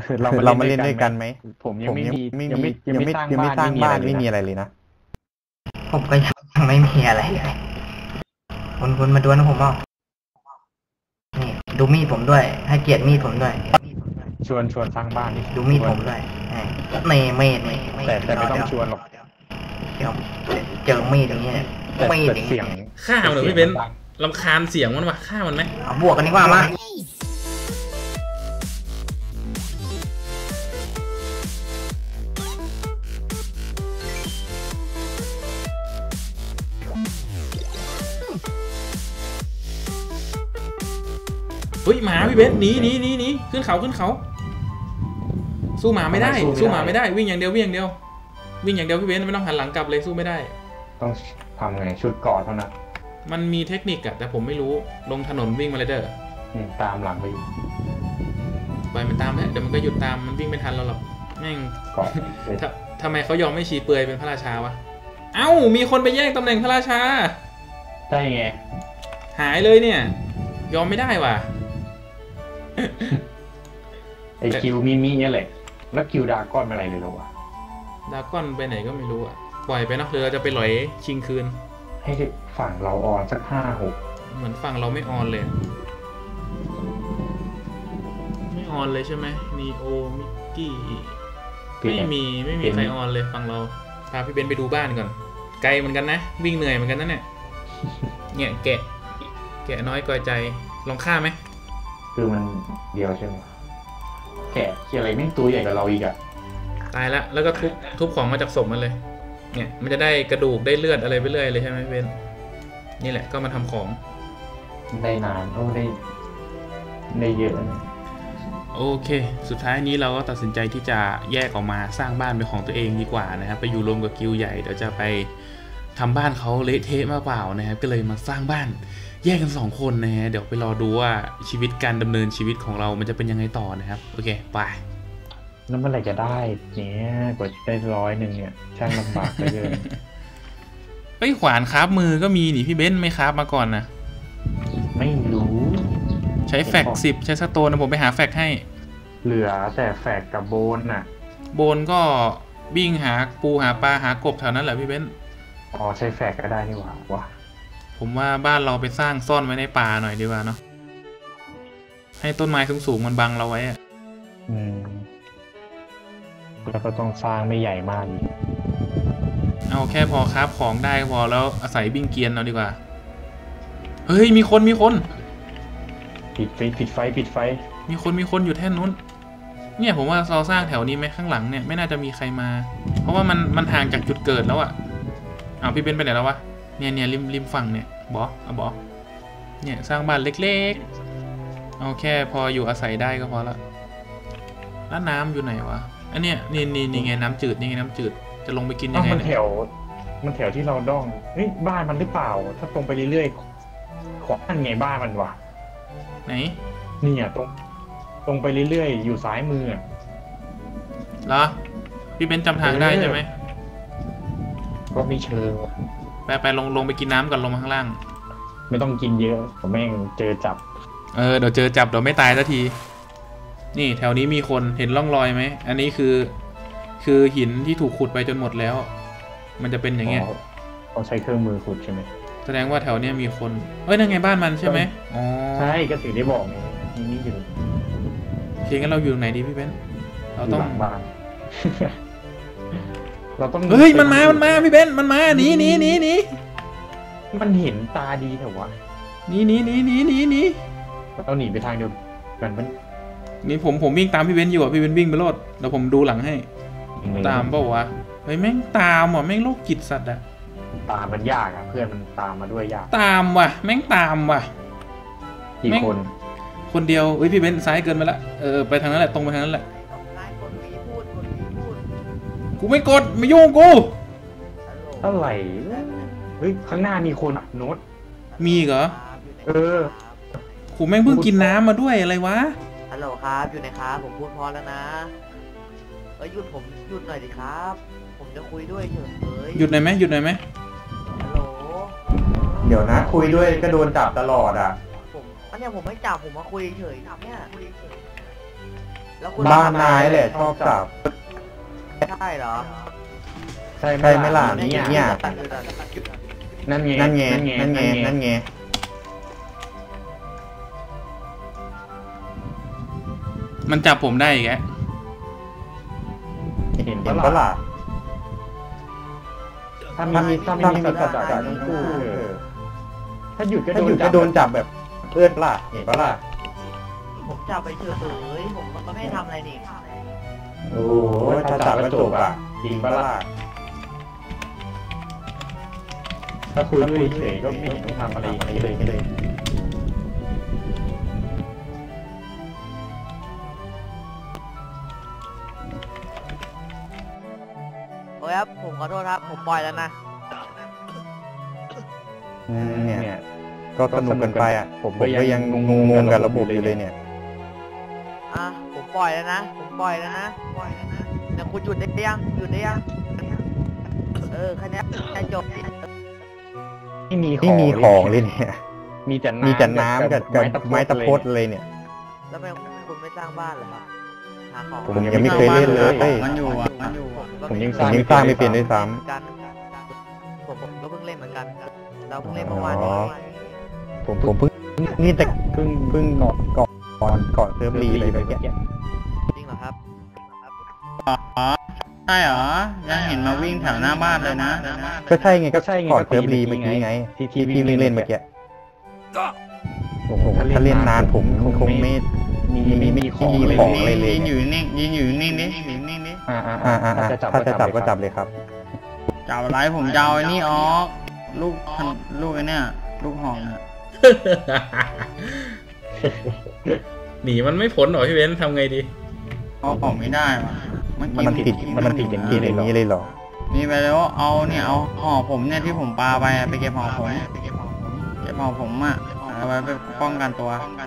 เรามาเล่นด้วยกันไหมผมผมยังไม่มียังไม่สร้างบ้านไม่มีอะไรเลยนะผมก็ยังไม่มีอะไรเลยคุณมาดวลผมเปล่านี่ดูมีดผมด้วยให้เกียรติมีดผมด้วยชวนสร้างบ้านนี่ดูมีดผมด้วยนี่มีดแต่ไม่ต้องชวนหรอกเดี๋ยวเจอมีดอย่างเงี้ยมีดเสียงฆ่ามันเหรอพี่เบนซ์รำคาญเสียงมันวะฆ่ามันไหมบวกกันดีกว่ามาเฮ้ยหมาพี่เบนซ์หนีขึ้นเขาสู้หมาไม่ได้วิ่งอย่างเดียวพี่เบนซ์ไม่ต้องหันหลังกลับเลยสู้ไม่ได้ต้องทำไงชุดเกาะเท่านั้นมันมีเทคนิคอะแต่ผมไม่รู้ลงถนนวิ่งมาเลยเด้อตามหลังไปปล่อยมันตามแล้วเดี๋ยวมันก็หยุดตามมันวิ่งไม่ทันเราหรอกแม่งเกาะทำไมเขายอมไม่ชี้เปลือยเป็นพระราชาวะเอ้ามีคนไปแย่งตำแหน่งพระราชาได้ไงหายเลยเนี่ยยอมไม่ได้ว่ะไอคิวมีเนี่ยแหละแล้วคิวดาก้อนอะไรเลยหรอวะดาก้อนไปไหนก็ไม่รู้อ่ะปล่อยไปนะเรือจะไปหลอยชิงคืนให้ฝั่งเราออนสัก5-6 เหมือนฝั่งเราไม่ออนเลยไม่ออนเลยใช่ไหมนีโอมิกกี้ไม่มีใครออนเลยฝั่งเราพาพี่เบนไปดูบ้านก่อนไกลเหมือนกันนะวิ่งเหนื่อยเหมือนกันนะเนี่ยแกะน้อยกอยใจลองฆ่าไหมคือมันเดียวใช่ไหมแกะอะไรไม่ตัวใหญ่กว่าเราอีกอะตายแล้วก็ทุบของมาจากศพมันเลยเนี่ยมันจะได้กระดูกได้เลือดอะไรไปเรื่อยเลยใช่ไหมเบนนี่แหละก็มาทำของได้นานได้เยอะโอเคสุดท้ายนี้เราก็ตัดสินใจที่จะแยกออกมาสร้างบ้านเป็นของตัวเองดีกว่านะครับไปอยู่รวมกับกิลด์ใหญ่เดี๋ยวจะไปทำบ้านเขาเละเทะมากเปล่านะครับก็เลยมาสร้างบ้านแยกกัน2คนนะฮะเดี๋ยวไปรอดูว่าชีวิตการดำเนินชีวิตของเรามันจะเป็นยังไงต่อนะครับโอเคไปแล้วเมื่อไหร่จะได้เนี่ยกว่าจะได้100เนี่ยช่างลำบากเหลือเกินเฮ้ยขวานคราฟมือก็มีนี่พี่เบนซ์ไม่คราฟมาก่อนนะไม่รู้ใช้แฟก10ใช้สโตนนะผมไปหาแฟกให้เหลือแต่แฟกกับโบนน่ะโบนก็วิ่งหาปูหาปลาหากบแถวนั้นแหละพี่เบนซ์อ๋อใช้แฟกก็ได้นี่หว่าผมว่าบ้านเราไปสร้างซ่อนไว้ในป่าหน่อยดีกว่าเนาะให้ต้นไม้สูงๆมันบังเราไว้อะแล้วก็ต้องสร้างไม่ใหญ่มากเอาแค่พอคราฟของได้ก็พอแล้วอาศัยวิ่งเกียนเราดีกว่าเฮ้ยมีคนปิดไฟมีคนอยู่แท่นนู้นเนี่ยผมว่าเราสร้างแถวนี้ไหมข้างหลังเนี่ยไม่น่าจะมีใครมาเพราะว่ามันห่างจากจุดเกิดแล้วอะเอาพี่เป็นไปไหนแล้ววะเนี่ยริมฝั่งเนี่ยบอเนี่ยสร้างบ้านเล็กๆเอาแค่พออยู่อาศัยได้ก็พอละแล้วน้ำอยู่ไหนวะอันเนี้ยนี่ไงน้ำจืดจะลงไปกินยังไงมันแถวที่เราด้องเฮ้ยบ้านมันหรือเปล่าถ้าตรงไปเรื่อยๆขวางไงบ้านมันวะไหนนี่อ่ะตรงไปเรื่อยๆอยู่ซ้ายมือเหรอพี่เบนจำทางได้ใช่ไหมก็ไม่เชิงไปลงไปกินน้ำก่อนลงมาข้างล่างไม่ต้องกินเยอะผมแม่งเจอจับเดี๋ยวเจอจับเดี๋ยวไม่ตายสักทีนี่แถวนี้มีคนเห็นร่องรอยไหมอันนี้คือหินที่ถูกขุดไปจนหมดแล้วมันจะเป็นอย่างเงี้ยเขาใช้เครื่องมือขุดใช่ไหมแสดงว่าแถวนี้มีคนนั่นไงบ้านมันใช่ไหมอ๋อใช่ก็ถึงได้บอกไงนี่อยู่โอเคงั้นเราอยู่ไหนดีพี่เบนเราต้องบ้านเราต้องเฮ้ยมันมาพี่เบนมันมาหนีมันเห็นตาดีเถอะวะหนีเราหนีไปทางเดียวกันมันนี่ผมวิ่งตามพี่เบนอยู่อ่ะพี่เบนวิ่งไปรอดเดี๋ยวผมดูหลังให้ตามเปล่าวะเฮ้ยแม่งตามว่ะแม่งโรคจิตสัตว์อะตามมันยากอะเพื่อนมันตามมาด้วยยากตามว่ะแม่งตามว่ะกี่คนเดียวเฮ้ยพี่เบนซ้ายเกินไปละไปทางนั้นแหละตรงไปทางนั้นแหละกูไม่กดไม่ยุ่งกูอะไรเฮ้ยข้างหน้ามีคนโน้ตมีเหรอกูแม่งเพิ่งกินน้ำมาด้วยอะไรวะฮัลโหลครับอยู่ไหนครับผมพูดพอแล้วนะหยุดหน่อยดิครับผมจะคุยด้วยเฉยหยุดหน่อยไหมฮัลโหลเดี๋ยวนะคุยด้วยก็โดนจับตลอดอ่ะผมไม่จับผมมาคุยเฉยเนี่ยแล้วคุณบ้านนายแหละชอบจับใช่เหรอใช่ใช่ไหมล่ะเนี่ยนั่นไงนั่นไงนั่นไงนั่นไงมันจับผมได้อีกแกเห็นปะล่ะถ้ามีสัจจะทั้งคู่ถ้าหยุดก็ถ้าอยู่ก็โดนจับแบบเอื้อนล่ะเห็นปะล่ะผมจับไปเฉยๆผมก็ไม่ได้ทำอะไรนี่โอ้ถ้าจับก็จบอ่ะจริงปะล่ะถ้าคุยด้วยเฉยก็ไม่เห็นต้องทำอะไรเลยโอ้ยครับผมขอโทษครับผมปล่อยแล้วนะเนี่ยก็สนุกกันไปอ่ะผมก็ยังงงกับระบบอยู่เลยเนี่ยอ่ะผมปล่อยแล้วนะผมปล่อยแล้วนะเดี๋ยวคุณหยุดได้ยังหยุดได้ยังแค่นี้จะจบไม่มีไม่มีของเลยเนี่ยมีแต่น้ำกับไม้ตะพดเลยเนี่ยแล้วทำไมคุณไม่สร้างบ้านเหรอครับหาของผมยังไม่เคยเล่นเลยมันอยู่อ่ะผมยังผมยังสร้างไม่เป็นด้วยซ้กันผมก็เพิ่งเล่นเหมือนกันเราเพิ่งเล่นเมื่อวานนี้ำผมเพิ่งนี่แต่เพิ่งก่อนเซิร์ฟรีเลยแบบเนี้ยจริงเหรอครับใช่เหรอยังเห็นมาวิ่งแถวหน้าบ้านเลยนะก็ใช่ไงก็ก่อนเซิร์ฟรีเมื่อกี้ไงที่พี่เล่นเมื่อกี้ผมถ้าเล่นนานผมคงไม่มีของเลยยืนอยู่นิ่งดิยืนนิ่งดิถ้าจะจับก็จับเลยครับจับอะไรผมจะเอาไอ้นี่ออกลูกไอ้เนี่ยลูกหองอ่ะหนีมันไม่พ้นหรอพี่เบนซ์ทำไงดีเอาออกไม่ได้ว่ะมันติดอย่างนี้เลยเหรอนี่ไปแล้วเอาห่อผมเนี่ยที่ผมปาไปไปเก็บห่อผมเก็บห่อผมอ่ะเอาไว้ไปป้องกันตัว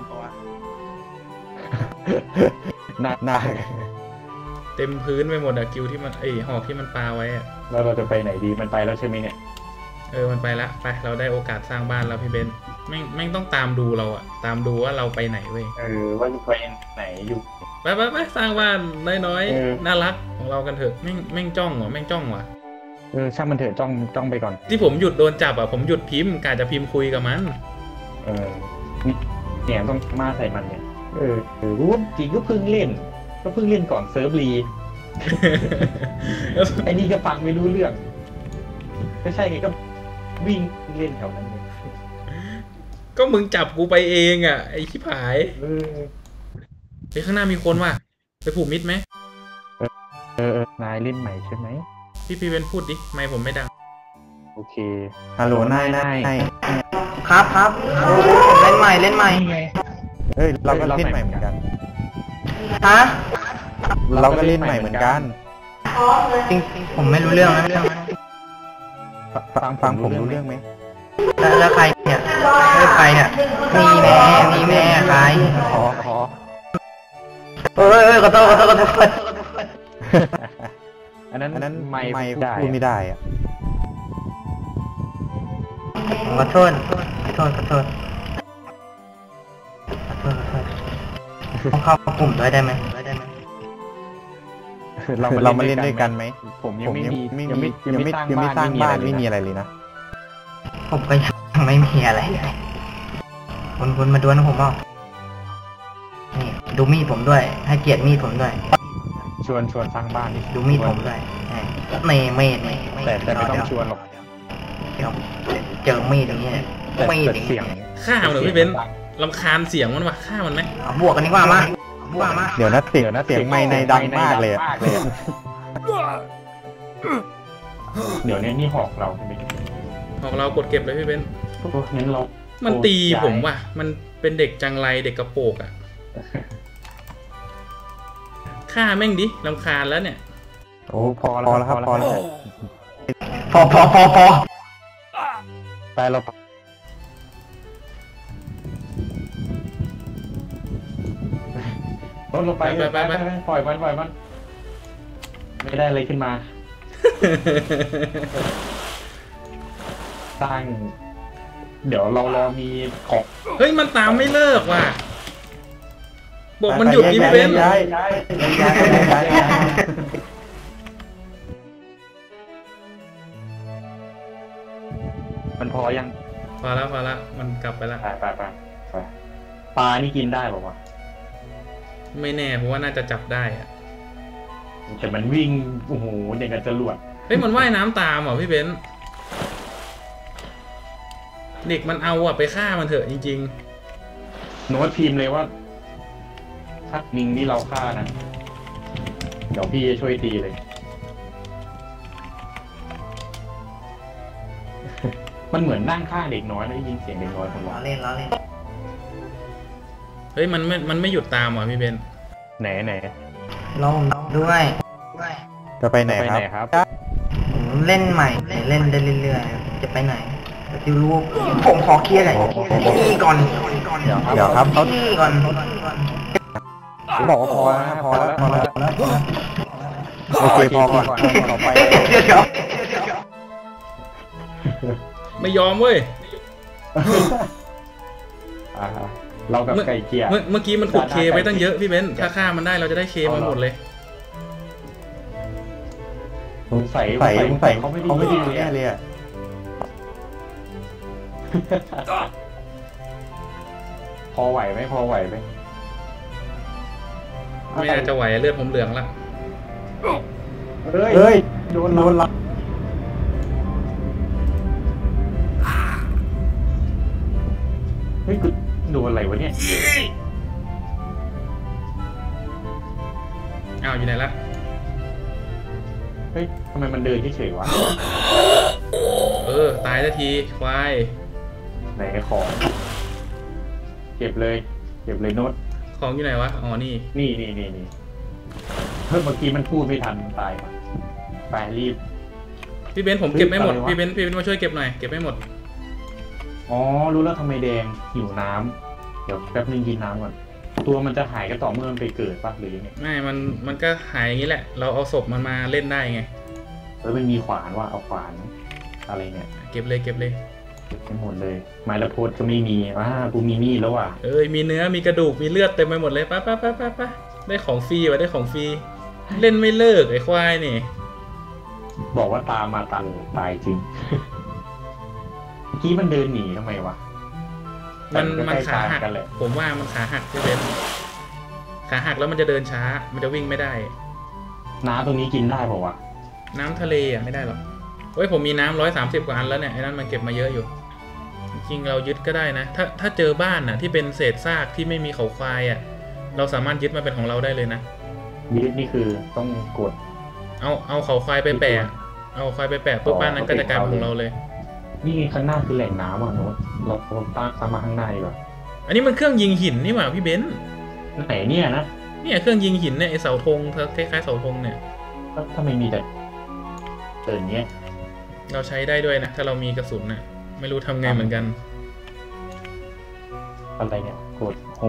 หน้าเต็มพื้นไปหมดอะกิวที่มันหอกที่มันปาไว้อะแล้วเราจะไปไหนดีมันไปแล้วใช่ไหมเนี่ยมันไปละไปเราได้โอกาสสร้างบ้านแล้วพี่เบนซ์แม่งต้องตามดูเราอะตามดูว่าเราไปไหนเว้ยว่าจะไปไหนอยู่ไปสร้างบ้านน้อยๆน่ารักของเรากันเถอะแม่งจ้องว่ะช่างมันเถอะจ้องไปก่อนที่ผมหยุดโดนจับอะผมหยุดพิมพ์กะจะพิมพ์คุยกับมันเนี่ยต้องมาใส่มันเนี่ยรู้จริงก็เพิ่งเล่นก่อนเซิร์ฟรี ไอ้นี่ก็ฟังไม่รู้เรื่องไม่ใช่ไงก็วิ่งเล่นแถวนั้นเลยก็มึงจับกูไปเองอะไอ้ชิบหายไปข้างหน้ามีคนว่ะไปผูกมิดไหมนายเล่นใหม่ใช่ไหมพี่เบนซ์พูดดิไม่ผมไม่ดังโอเคฮัลโหลนายครับเล่นใหม่ไงเราก็เล่นใหม่เหมือนกันฮะเราก็เล่นใหม่เหมือนกันจริงผมไม่รู้เรื่องนะฟังผมรู้เรื่องไหมแล้วใครเนี่ยใครเนี่ยมีแม่ใครขอขอโทษอันนั้นไม่พูดไม่ได้อะขอโทษเข้ากลุ่มด้วยได้ไหมเรามาเล่นด้วยกันไหมผมยังไม่สร้างบ้านไม่มีอะไรเลยนะผมก็ยังไม่มีอะไรเลยคุณมาดวลผมเปล่านี่ดูมีดผมด้วยให้เกียรติมีดผมด้วยชวนสร้างบ้านดูมีดผมด้วยไม่แต่ไม่ต้องชวนหรอกเดี๋ยวเจอมีดอย่างเงี้ยมีดอย่างเงี้ยฆ่ามันเหรอพี่เบนซ์รำคาญเสียงมันวะฆ่ามันไหมบวกกันดีกว่ามาเดี๋ยวนะเสียงไม่ในดังมากเลยเดี๋ยวนี้นี่หอกเราใช่ไหมของเรากดเก็บเลยพี่เบนซ์งั้นเรามันตีผมว่ะมันเป็นเด็กจังไรเด็กกระโปกอ่ะฆ่าแม่งดิรำคาญแล้วเนี่ยโอ้พอแล้วครับพอไปเราลงไปปล่อยมันไม่ได้อะไรขึ้นมาสร้างเดี๋ยวเรามีของเฮ้ยมันตามไม่เลิกว่ะบอกมันหยุดดิพี่เบนซ์ย้ายมันพอยังพอละมันกลับไปละไปปลานี่กินได้ป่าวะไม่แน่เพราะว่าน่าจะจับได้อะแต่มันวิ่งโอ้โหอย่างกับจรวดเฮ้ยมันว่ายน้ำตามเหรอพี่เบนซ์เด็กมันเอาอะไปฆ่ามันเถอะจริงโน้ตพิมพ์เลยว่าถ้ามิงนี่เราฆ่านะเดี๋ยวพี่จะช่วยตีเลย มันเหมือนนั่งข้างเด็กน้อยแล้วได้ยินเสียงเด็กน้อยคนร้ล้ออง เล่นเฮ้ยมันไม่หยุดตามเหรอพี่เบนซ์ไหนลองด้วยจะไปไหนไปคไหรันบครับผมเล่นใหม่เล่นได้เรื่อยๆจะไปไหนจะรู้ผมขอเคลียร์นี่ก่อนเดี๋ยวครับเขานี่ก่อนบอกว่าพอแล้วโอเคพอก่อนต่อไปเดี๋ยวไม่ยอมเว้ยเรากับไก่เกลียเมื่อกี้มันขุดเคไปตั้งเยอะพี่เบนซ์ถ้าฆ่ามันได้เราจะได้เคมาหมดเลยสงสัยเขาไม่ดีแน่เลยอะพอไหวไหมไม่น่าจะไหวเลือดผมเหลืองละเฮ้ยโดนละเฮ้ยกูโดนอะไรวะเนี่ยอ้าวอยู่ไหนละเฮ้ยทำไมมันเดินเฉยๆวะตายทันทีควายไหนของเก็บเลยโน้ตของอยู่ไหนวะอ๋อนี่นี่เพิ่มเมื่อกี้มันพูดไม่ทันมันตายไปรีบพี่เบนซ์ผมเก็บไม่หมดอะไรวะพี่เบนซ์มาช่วยเก็บหน่อยเก็บไม่หมดอ๋อรู้แล้วทำไมแดงหิวน้ำเดี๋ยวแป๊บนึงกินน้ำก่อนตัวมันจะหายก็ต่อเมื่อมันไปเกิดปะหรือยังไงไม่มันก็หายอย่างนี้แหละ เราเอาศพมันมาเล่นได้ไงมันมีขวานว่าเอาขวานอะไรเนี่ยเก็บเลยเก็บไปหมดเลยไม้ละโพดก็ไม่มีกูมีมีดแล้วว่ะมีเนื้อมีกระดูกมีเลือดเต็มไปหมดเลยไปได้ของฟรีวะได้ของฟรีเล่นไม่เลิกไอ้ควายนี่บอกว่าตามมาตายจริง เมื่อกี้มันเดินหนีทำไมวะมันขาหักกันแหละผมว่ามันขาหักพี่เบนซ์ขาหักแล้วมันจะเดินช้ามันจะวิ่งไม่ได้น้ำตรงนี้กินได้ป่าวะน้ำทะเลอ่ะไม่ได้หรอกเฮ้ยผมมีน้ำ130 กว่าอันแล้วเนี่ยไอ้นั่นมันเก็บมาเยอะอยู่จริงๆเรายึดก็ได้นะถ้าเจอบ้านน่ะที่เป็นเศษซากที่ไม่มีเขาควายอ่ะเราสามารถยึดมาเป็นของเราได้เลยนะยึดนี่คือต้องกดเอาเขาควายไปแปะเอาควายไปแปะปุ๊บบ้านนั้นก็จะกลายเป็นของเราเลยนี่ข้างหน้าคือแหล่งน้ำอ่ะโน้ตเราตั้งมาข้างหน้าดีกว่าอันนี้มันเครื่องยิงหินนี่หว่าพี่เบนซ์ไหนเนี่ยนะเนี่ยเครื่องยิงหินเนี่ยไอเสาธงคล้ายๆเสาธงเนี่ยถ้าไม่มีแต่เดินเนี้ยเราใช้ได้ด้วยนะถ้าเรามีกระสุนน่ะไม่รู้ทำไงเหมือนกันอะไรเนี่ยกดโฮ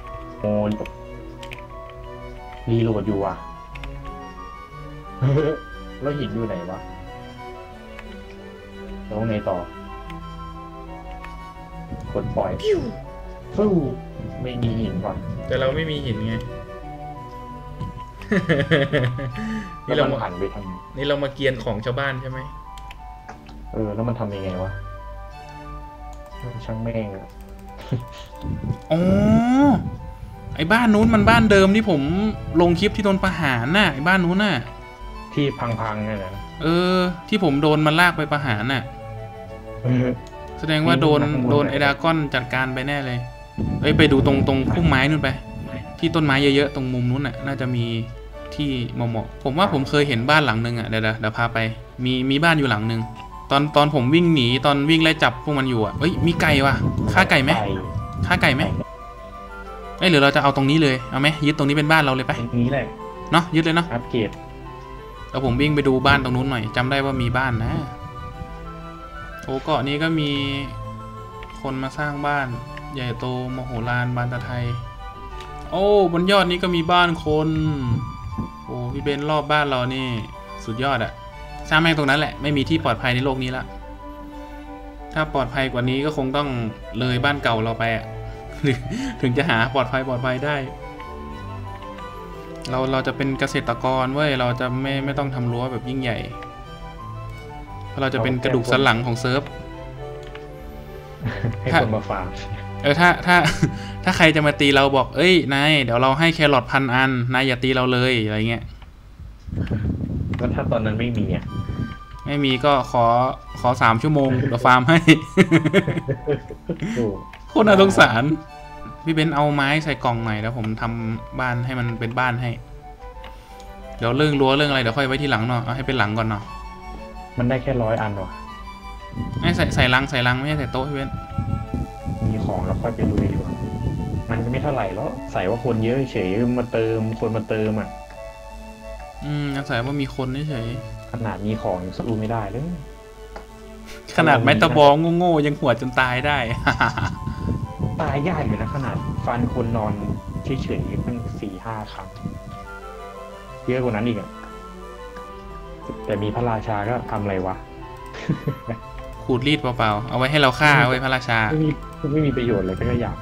รีโหลดอยู่อ่ะ แล้วหินอยู่ไหนวะแล้วไงต่อกดปล่อยฟู้ไม่มีหินว่ะแต่เราไม่มีหินไงนี่นี่เราเราหันไปทนี่เรามาเกียนของชาวบ้านใช่ไหมแล้วมันทำยังไงวะช่างแม่งอะอ๋อไอ้บ้านนู้นมันบ้านเดิมที่ผมลงคลิปที่โดนประหารน่ะไอ้บ้านนู้นน่ะที่พังๆเนี่ยนะที่ผมโดนมันลากไปประหารน่ะ แสดงว่าโดนไอ้ดราก้อนจัดการไปแน่เลยไปดูตรงพุ่มไม้นู่นไป ที่ต้นไม้เยอะๆตรงมุมนู้นน่ะน่าจะมีที่เหมาะผมว่าผมเคยเห็นบ้านหลังนึงอ่ะเดี๋ยวพาไปมีบ้านอยู่หลังนึงตอนผมวิ่งหนีตอนวิ่งไล่จับพวกมันอยู่อ่ะมีไก่ว่ะฆ่าไก่ไหมหรือเราจะเอาตรงนี้เลยเอาไหมยึดตรงนี้เป็นบ้านเราเลยไปตรงนี้แหละเนาะยึดเลยเนาะอัปเกรดแล้วผมวิ่งไปดูบ้านตรงนู้นหน่อยจำได้ว่ามีบ้านนะโอ้เกาะนี้ก็มีคนมาสร้างบ้านใหญ่โตมโหฬารบานตะไทยโอ้บนยอดนี้ก็มีบ้านคนโอ้พี่เบนรอบบ้านเรานี่สุดยอดอะสร้างแม่งตรงนั้นแหละไม่มีที่ปลอดภัยในโลกนี้ละถ้าปลอดภัยกว่านี้ก็คงต้องเลยบ้านเก่าเราไปอะ ถึงจะหาปลอดภัยได้เราจะเป็นเกษตรกรเว้ยเราจะไม่ต้องทำรั้วแบบยิ่งใหญ่เพราะเราจะเป็นกระดูกสันหลังของเซิร์ฟให้คนมาฟาร์มถ้าใครจะมาตีเราบอกเอ้ยนายเดี๋ยวเราให้แครอท1,000 อันนายอย่าตีเราเลยอะไรเงี้ยแล้วถ้าตอนนั้นไม่มีอ่ะไม่มีก็ขอ3 ชั่วโมงเดี๋ยวฟาร์มให้ โคตรน่าสงสารพี่เบนเอาไม้ใส่กล่องหน่อยแล้วผมทำบ้านให้มันเป็นบ้านให้เดี๋ยวเรื่องรั้วเรื่องอะไรเดี๋ยวค่อยไว้ที่หลังเนาะเอาให้เป็นหลังก่อนเนาะมันได้แค่100 อันว่ะไม่ใส่ลังไม่ใช่ใส่โต๊ะพี่เบนมีของแล้วค่อยไปลุยดีกว่ามันก็ไม่เท่าไหร่แล้วใส่ว่าคนเยอะเฉยมาเติมคนมาเติมอ่ะใส่ว่ามีคนเฉยขนาดมีของยังสู้ไม่ได้เลยขนาดไม้ตะบองโง่ๆยังหัวจนตายได้ตายยากอยู่นะขนาดฟันคนนอนเฉยๆตั้ง4-5 ครั้งเยอะกว่านั้นอีกอ่ะแต่มีพระราชาก็ทำอะไรวะขูดรีดเปล่าๆเอาไว้ให้เราฆ่าไว้พระราชาไม่มีประโยชน์เลยก็อยาก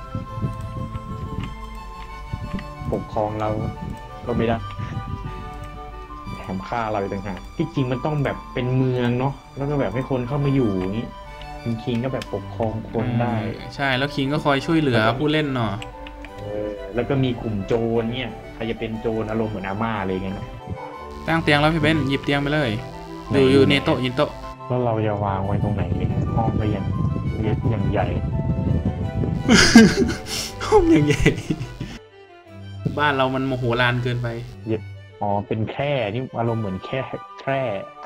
ปกครองเราก็ไม่ได้แถมฆ่าเราอีกต่างหากที่จริงมันต้องแบบเป็นเมืองเนาะแล้วก็แบบให้คนเข้ามาอยู่อย่างนี้คิงก็แบบปกครองคนได้ใช่แล้วคิงก็คอยช่วยเหลือผู้เล่นเนาะแล้วก็มีกลุ่มโจรเนี่ยใครจะเป็นโจรอารมณ์เหมือนอาม่าอะไรเงี้ยนะตั้งเตียงแล้วพี่เบนหยิบเตียงไปเลยอยู่ในโต๊ะยินโต๊ะแล้วเราจะวางไว้ตรงไหนเนี่ยห้องก็ยังเล็กยังใหญ่ห้องอย่างใหญ่บ้านเรามันโมโหลานเกินไปอ๋อเป็นแค่นี่อารมณ์เหมือนแค่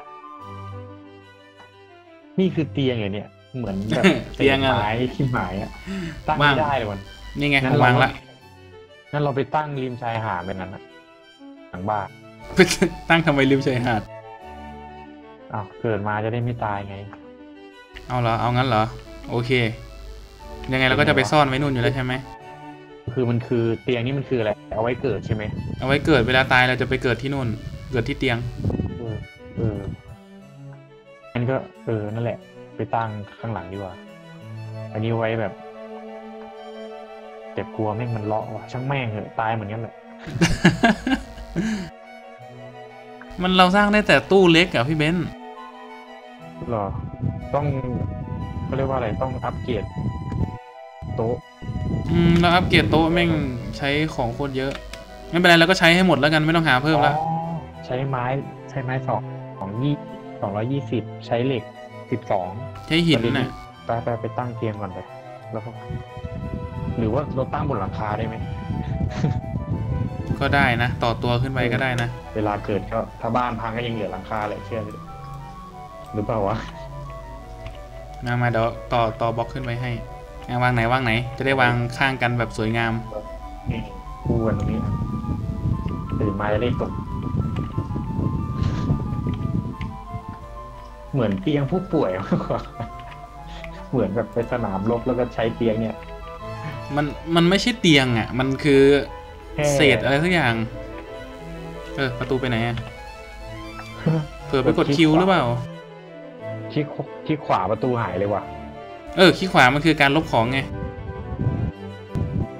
นี่คือเตียงเหรอเนี่ยเหมือนแบบเตียงอะไม้ที่หมายอะตั้งไม่ได้เลยวันนี่ไงผมวางละงั้นเราไปตั้งริมชายหาดเป็นนั้นนะหลังบ้านตั้งทำไมริมชายหาดอ้าวเกิดมาจะได้ไม่ตายไงเอาเหรอเอางั้นเหรอโอเคยังไงเราก็จะไปซ่อนไว้นู่นอยู่แล้วใช่ไหมคือมันคือเตียงนี่มันคืออะไรเอาไว้เกิดใช่ไหมเอาไว้เกิดเวลาตายเราจะไปเกิดที่นู่นเกิดที่เตียงงั้นก็นั่นแหละ ไปตั้งข้างหลังดีกว่าอันนี้ไว้แบบแต่กลัวแม่งมันเลาะว่ะช่างแม่งเหอะตายเหมือนกันแหละมันเราสร้างได้แต่ตู้เล็กอะพี่เบนหรอต้องเขาเรียกว่าอะไรต้องอัปเกรดโต๊ะเราอัปเกรดโต๊ะแม่งใช้ของโคตรเยอะไม่เป็นไรเราก็ใช้ให้หมดแล้วกันไม่ต้องหาเพิ่มละใช้ไม้220ใช้เหล็ก12 ใช้หินน่ะไปตั้งเตียงก่อนไปแล้วก็หรือว่าเราตั้งบนหลังคาได้ไหมก็ได้นะต่อตัวขึ้นไปก็ได้นะเวลาเกิดก็ถ้าบ้านพังก็ยังเหลือหลังคาเลยเชื่อเลยหรือเปล่าวะมาเดี๋ยวต่อบล็อกขึ้นไปให้วางไหนจะได้วางข้างกันแบบสวยงามนี่คู่กันตรงนี้ตื่นมาจะได้ตกเหมือนเตียงผู้ป่วยมากกว่าเหมือนแบบไปสนามรบแล้วก็ใช้เตียงเนี่ยมันไม่ใช่เตียงอ่ะมันคือเศษอะไรสักอย่างประตูไปไหนอ่ะเผื่อไปกดคิวหรือเปล่าที่ขวาประตูหายเลยว่ะคลิกขวามันคือการลบของไงโอ้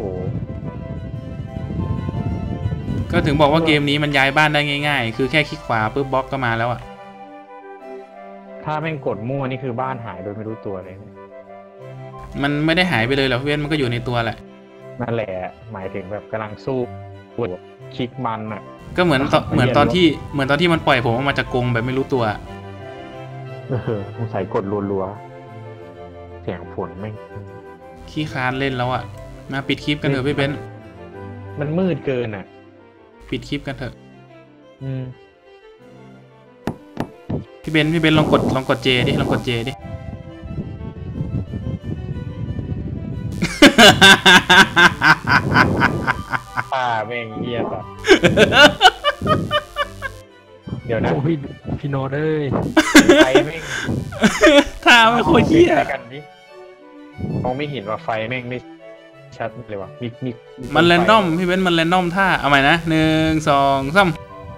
ก็ถึงบอกว่าเกมนี้มันย้ายบ้านได้ง่ายๆคือแค่คลิกขวาปุ๊บบล็อกก็มาแล้วอ่ะถ้าแม่งกดมั่วนี่คือบ้านหายโดยไม่รู้ตัวเลยเนี่ยมันไม่ได้หายไปเลยหรอกเพื่อนมันก็อยู่ในตัวแหละนั่นแหละหมายถึงแบบกำลังสู้คลิกมันอ่ะก็เหมือนตอนที่มันปล่อยผมออกมาจากกรงแบบไม่รู้ตัวสงสัยกดรัวๆเสียงฝนแม่งขี้คานเล่นแล้วอ่ะมาปิดคลิปกันเถอะพี่เบนมันมืดเกินอ่ะปิดคลิปกันเถอะอืมพี่เบนลองกดเจดิลองกดเจดิแม่งเหี้ยสัส เดี๋ยวนะพี่โน้ตเอ้ยไฟแม่งท่าไม่โคตรเหี้ยกันดิมองไม่เห็นว่าไฟแม่งไม่ชัดเลยว่ะมีมันแรนดอมพี่เบนมันแรนดอมท่าเอาใหม่นะ1 2 3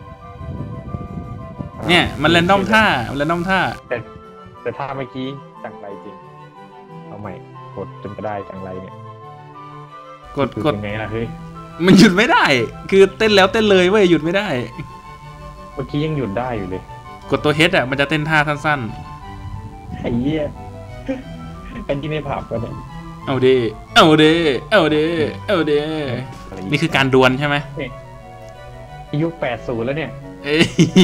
เนี่ยมันแรนดอมท่าแต่ท่าเมื่อกี้จังไรจริงเอาใหม่กดจนก็ได้จังไรเนี่ยกดยังไงล่ะเฮ้ยมันหยุดไม่ได้ คือเต้นแล้วเต้นเลยเว้ยหยุดไม่ได้เมื่อกี้ยังหยุดได้อยู่เลยกดตัวเฮดอ่ะมันจะเต้นท่าสั้นไอ้เหี้ยอันที่ในผับก็เนี่ยๆเอาดิเอาดิเอาดิเอาดินี่คือการดวลใช่ไหมยุค80แล้วเนี่ยเอ้ย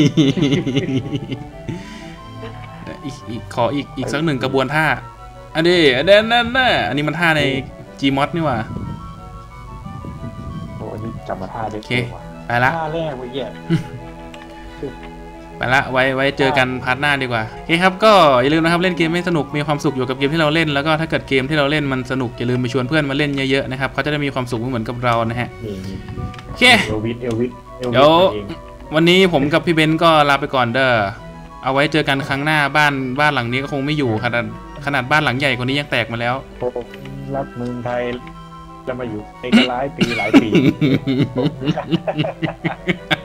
อีกขออีกสักหนึ่งกระบวนท่าอันนี้นั่นน่ะอันนี้มันท่าใน Gmod นี่หว่าโอ้อันนี้จำมาท่าได้โอเคว่ะไปละท่าแรกเมื่อกี้ไปละไว้เจอกันพาร์ทหน้าดีกว่าโอเคครับก็อย่าลืมนะครับเล่นเกมให้สนุกมีความสุขอยู่กับเกมที่เราเล่นแล้วก็ถ้าเกิดเกมที่เราเล่นมันสนุกอย่าลืมไปชวนเพื่อนมาเล่นเยอะๆนะครับเขาจะได้มีความสุขเหมือนกับเรานะฮะนี่โอเคเอลวิสเดี๋ยว วันนี้ผมกับพี่เบนซ์ก็ลาไปก่อนเด้อเอาไว้เจอกันครั้งหน้าบ้านหลังนี้ก็คงไม่อยู่ขนาดบ้านหลังใหญ่กว่านี้ยังแตกมาแล้วผมรักเมืองไทยแล้วมาอยู่เอกหลายปี